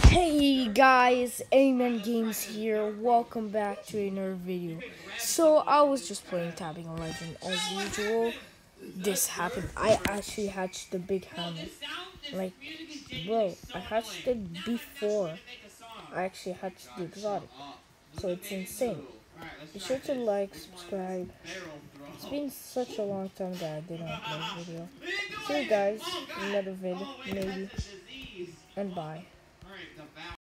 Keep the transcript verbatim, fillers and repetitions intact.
Hey guys, Amen Games here. Welcome back to another video. So I was just playing Tapping Legend as usual. This happened. I actually hatched the big hammer. Like, bro, I hatched it before I actually hatched the exotic. So it's insane. Be sure to like, subscribe. It's been such a long time that I didn't upload a video. See you guys in another video, maybe, and bye.